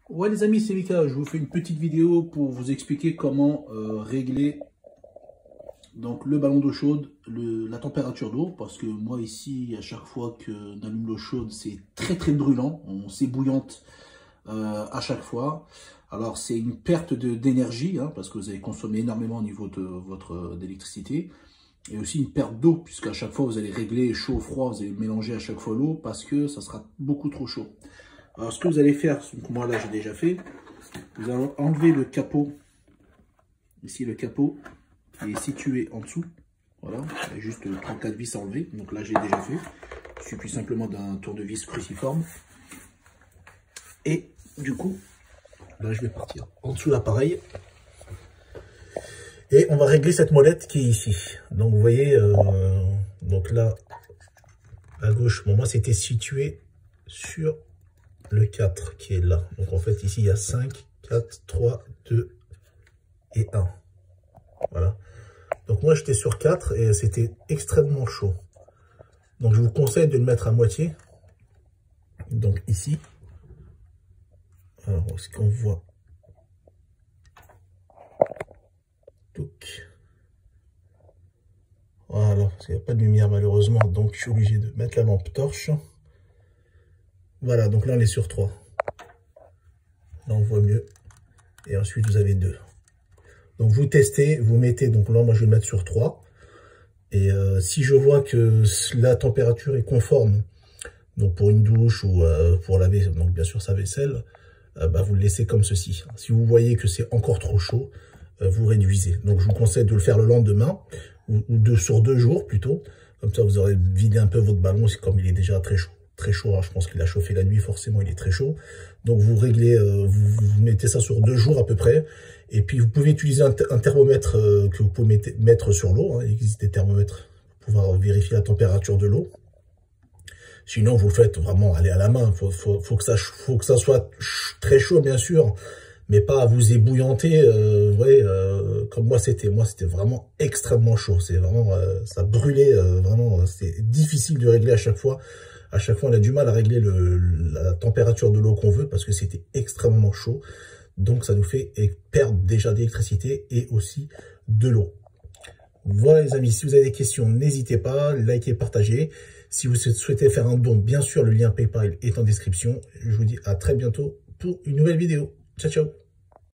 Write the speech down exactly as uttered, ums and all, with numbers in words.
Ouais les amis, c'est Mika, je vous fais une petite vidéo pour vous expliquer comment euh, régler donc, le ballon d'eau chaude, le, la température d'eau, parce que moi ici, à chaque fois qu'on allume l'eau chaude, c'est très très brûlant, on s'ébouillante euh, à chaque fois. Alors c'est une perte d'énergie, hein, parce que vous allez consommer énormément au niveau de votre d'électricité, et aussi une perte d'eau, puisqu'à chaque fois vous allez régler chaud, froid, vous allez mélanger à chaque fois l'eau, parce que ça sera beaucoup trop chaud. Alors ce que vous allez faire, donc moi là j'ai déjà fait, vous allez enlever le capot, ici le capot qui est situé en dessous, voilà, il y a juste trois quatre vis à enlever, donc là j'ai déjà fait, il suffit simplement d'un tournevis cruciforme, et du coup, là je vais partir en dessous l'appareil, et on va régler cette molette qui est ici, donc vous voyez, euh, donc là, à gauche, bon, moi c'était situé sur le quatre qui est là. Donc en fait ici il y a cinq, quatre, trois, deux et un. Voilà. Donc moi j'étais sur quatre et c'était extrêmement chaud. Donc je vous conseille de le mettre à moitié. Donc ici. Alors est-ce qu'on voit? Donc. Voilà, il n'y a pas de lumière malheureusement, donc je suis obligé de mettre la lampe torche. Voilà, donc là on est sur trois. Là on voit mieux. Et ensuite vous avez deux. Donc vous testez, vous mettez, donc là moi je vais le mettre sur trois. Et euh, si je vois que la température est conforme, donc pour une douche ou euh, pour laver, donc bien sûr sa vaisselle, euh, bah, vous le laissez comme ceci. Si vous voyez que c'est encore trop chaud, euh, vous réduisez. Donc je vous conseille de le faire le lendemain, ou, ou deux, sur deux jours plutôt. Comme ça vous aurez vidé un peu votre ballon, c'est comme il est déjà très chaud. Très chaud, alors je pense qu'il a chauffé la nuit, forcément il est très chaud. Donc vous réglez, euh, vous, vous mettez ça sur deux jours à peu près. Et puis vous pouvez utiliser un, un thermomètre euh, que vous pouvez mettre, mettre sur l'eau. Hein. Il existe des thermomètres pour pouvoir vérifier la température de l'eau. Sinon vous faites vraiment aller à la main. Faut, faut, faut, que ça, faut que ça soit très chaud bien sûr, mais pas à vous ébouillanter. Euh, ouais, euh, comme moi c'était, moi c'était vraiment extrêmement chaud. C'est vraiment, euh, ça brûlait euh, vraiment. C'est difficile de régler à chaque fois. À chaque fois, on a du mal à régler le, la température de l'eau qu'on veut parce que c'était extrêmement chaud. Donc, ça nous fait perdre déjà d'électricité et aussi de l'eau. Voilà les amis, si vous avez des questions, n'hésitez pas, likez, partagez. Si vous souhaitez faire un don, bien sûr, le lien PayPal est en description. Je vous dis à très bientôt pour une nouvelle vidéo. Ciao, ciao.